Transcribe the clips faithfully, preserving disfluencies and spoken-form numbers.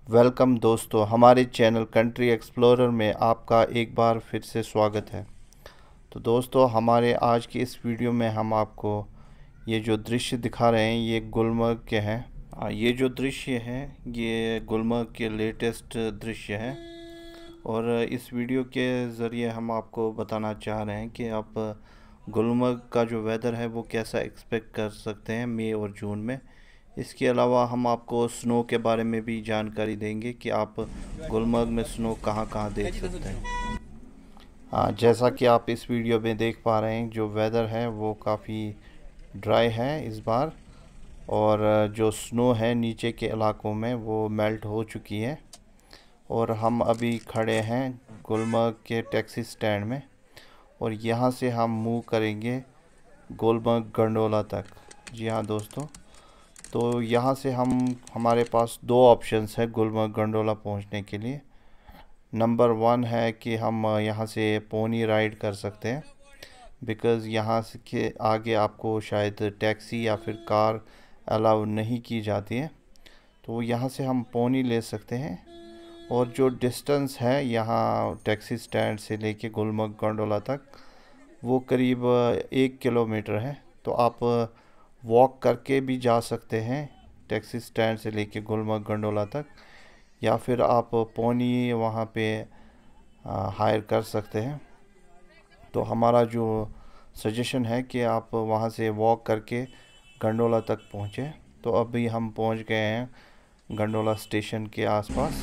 Welcome दोस्तों, हमारे channel country explorer में आपका एक बार फिर से स्वागत है। तो दोस्तों, हमारे आज की इस वीडियो में हम आपको ये जो दृश्य दिखा रहे हैं ये गुलमर्ग के हैं। आ, ये जो दृश्य है ये गुलमर्ग के लेटेस्ट दृश्य है और इस वीडियो के ज़रिए हम आपको बताना चाह रहे हैं कि आप गुलमर्ग का जो वेदर है वो कैसा एक्सपेक्ट कर सकते हैं मई और जून में। इसके अलावा हम आपको स्नो के बारे में भी जानकारी देंगे कि आप गुलमर्ग में स्नो कहाँ कहाँ देख सकते हैं। हाँ, जैसा कि आप इस वीडियो में देख पा रहे हैं जो वेदर है वो काफ़ी ड्राई है इस बार, और जो स्नो है नीचे के इलाकों में वो मेल्ट हो चुकी है। और हम अभी खड़े हैं गुलमर्ग के टैक्सी स्टैंड में और यहाँ से हम मूव करेंगे गुलमर्ग गंडोला तक। जी हाँ दोस्तों, तो यहाँ से हम हमारे पास दो ऑप्शंस है गुलमर्ग गंडोला पहुँचने के लिए। नंबर वन है कि हम यहाँ से पोनी राइड कर सकते हैं, बिकॉज़ यहाँ से के आगे आपको शायद टैक्सी या फिर कार अलाउ नहीं की जाती है, तो यहाँ से हम पोनी ले सकते हैं। और जो डिस्टेंस है यहाँ टैक्सी स्टैंड से लेके गुलमर्ग गंडोला तक वो करीब एक किलोमीटर है, तो आप वॉक करके भी जा सकते हैं टैक्सी स्टैंड से लेके गुलमर्ग गंडोला तक, या फिर आप पोनी वहाँ पे हायर कर सकते हैं। तो हमारा जो सजेशन है कि आप वहाँ से वॉक करके गंडोला तक पहुँचे। तो अभी हम पहुँच गए हैं गंडोला स्टेशन के आसपास।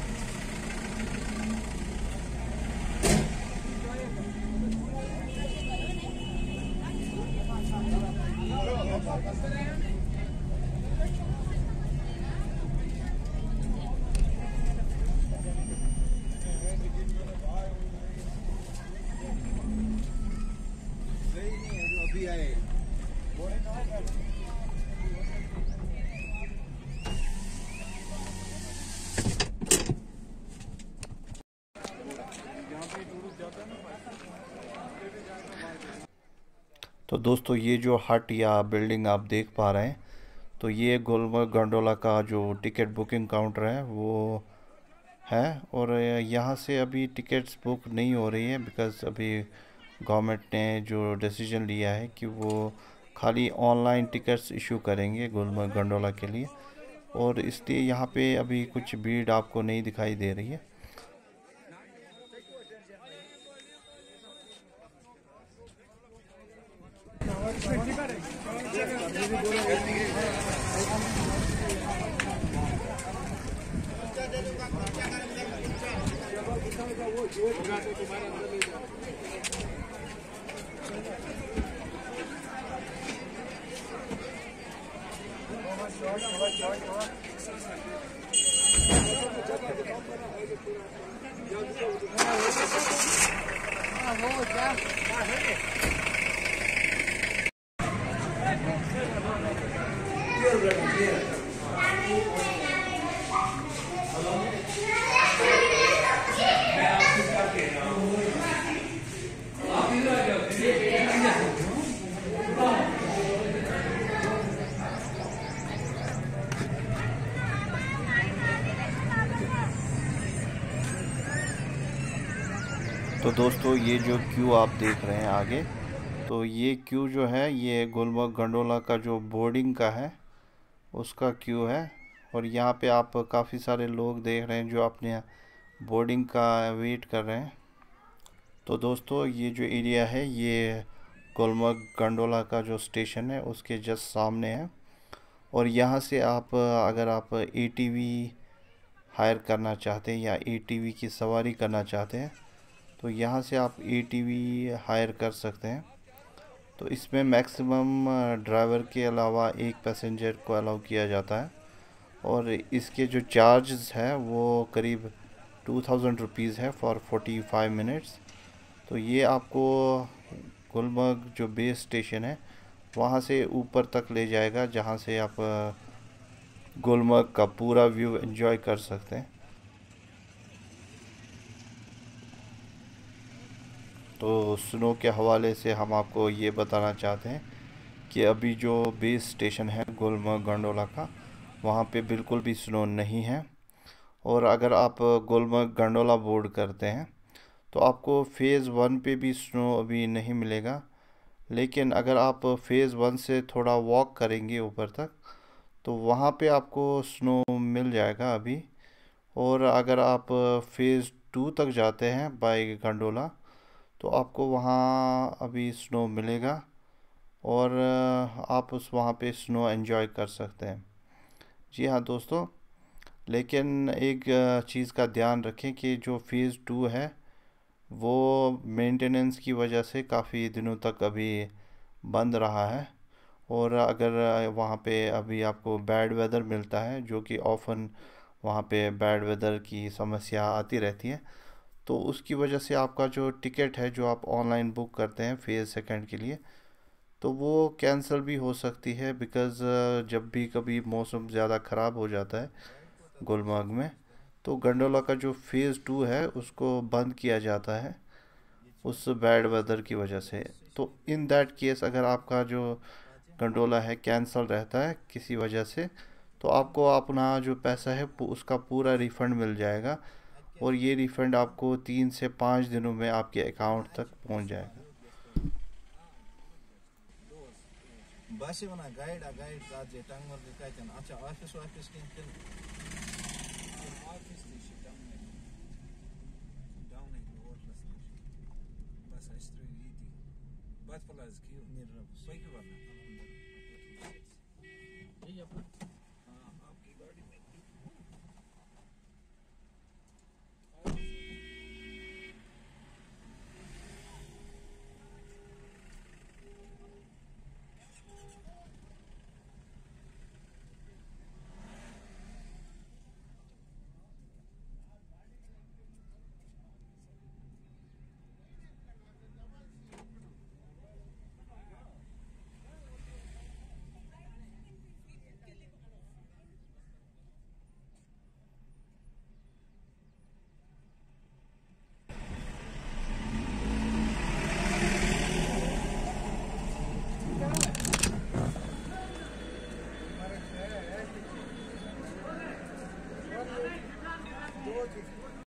तो दोस्तों, ये जो हट या बिल्डिंग आप देख पा रहे हैं तो ये गुलमर्ग गंडोला का जो टिकट बुकिंग काउंटर है वो है। और यहाँ से अभी टिकट्स बुक नहीं हो रही है, बिकॉज़ अभी गवर्नमेंट ने जो डिसीजन लिया है कि वो खाली ऑनलाइन टिकट्स इशू करेंगे गुलमर्ग गंडोला के लिए, और इसलिए यहाँ पे अभी कुछ भीड़ आपको नहीं दिखाई दे रही है। तो दोस्तों, ये जो क्यू आप देख रहे हैं आगे, तो ये क्यू जो है ये गुलमर्ग गंडोला का जो बोर्डिंग का है उसका क्यू है। और यहाँ पे आप काफ़ी सारे लोग देख रहे हैं जो अपने बोर्डिंग का वेट कर रहे हैं। तो दोस्तों, ये जो एरिया है ये गुलमर्ग गंडोला का जो स्टेशन है उसके जस्ट सामने है। और यहाँ से आप अगर आप एटीवी हायर करना चाहते हैं या एटीवी की सवारी करना चाहते हैं तो यहाँ से आप एटीवी हायर कर सकते हैं। तो इसमें मैक्सिमम ड्राइवर के अलावा एक पैसेंजर को अलाउ किया जाता है, और इसके जो चार्जेस है वो करीब टू थाउजेंड रुपीज़ है फॉर फोर्टी फाइव मिनट्स। तो ये आपको गुलमर्ग जो बेस स्टेशन है वहाँ से ऊपर तक ले जाएगा, जहाँ से आप गुलमर्ग का पूरा व्यू एंजॉय कर सकते हैं। तो स्नो के हवाले से हम आपको ये बताना चाहते हैं कि अभी जो बेस स्टेशन है गुलमर्ग गंडोला का, वहाँ पे बिल्कुल भी स्नो नहीं है। और अगर आप गुलमर्ग गंडोला बोर्ड करते हैं तो आपको फ़ेज़ वन पे भी स्नो अभी नहीं मिलेगा, लेकिन अगर आप फ़ेज़ वन से थोड़ा वॉक करेंगे ऊपर तक तो वहाँ पे आपको स्नो मिल जाएगा अभी। और अगर आप फ़ेज़ टू तक जाते हैं बाय गंडोला तो आपको वहाँ अभी स्नो मिलेगा और आप उस वहाँ पे स्नो एंजॉय कर सकते हैं। जी हाँ दोस्तों, लेकिन एक चीज़ का ध्यान रखें कि जो फ़ेज़ टू है वो मेंटेनेंस की वजह से काफ़ी दिनों तक अभी बंद रहा है। और अगर वहाँ पे अभी आपको बैड वेदर मिलता है, जो कि ऑफन वहाँ पे बैड वेदर की समस्या आती रहती है, तो उसकी वजह से आपका जो टिकट है जो आप ऑनलाइन बुक करते हैं फेज़ सेकंड के लिए, तो वो कैंसिल भी हो सकती है। बिकॉज़ जब भी कभी मौसम ज़्यादा ख़राब हो जाता है गुलमर्ग में, तो गंडोला का जो फ़ेज़ टू है उसको बंद किया जाता है उस बैड वेदर की वजह से। तो इन दैट केस अगर आपका जो गंडोला है कैंसिल रहता है किसी वजह से, तो आपको अपना जो पैसा है पू- उसका पूरा रिफ़ंड मिल जाएगा। और ये रिफ़ंड आपको तीन से पाँच दिनों में आपके अकाउंट तक पहुंच जाएगा। बस वना गाइड गाइड का जे टांग मर के कहते हैं अच्छा ऑफिस ऑफिस के फिर ऑफिस की डाउन डाउन है होटल बस अस्त्री रीति बात फलाज की निर्णय सही करना